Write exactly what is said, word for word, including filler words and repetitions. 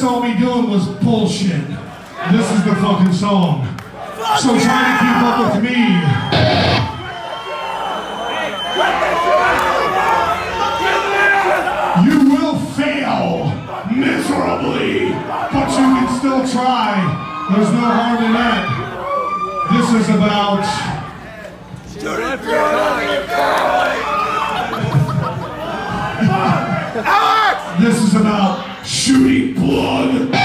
saw me doing was bullshit. This is the fucking song. So try to keep up with me. You will fail miserably, but you can still try. There's no harm in that. This is about... This is about shooting blood.